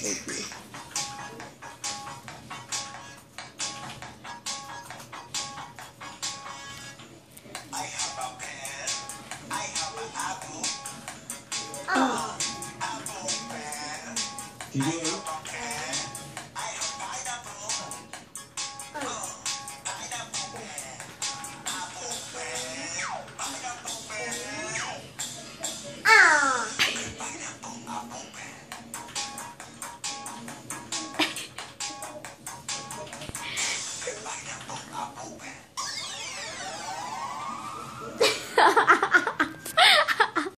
Thank you. I have a pen. I have an apple. Oh. Apple pen. Can you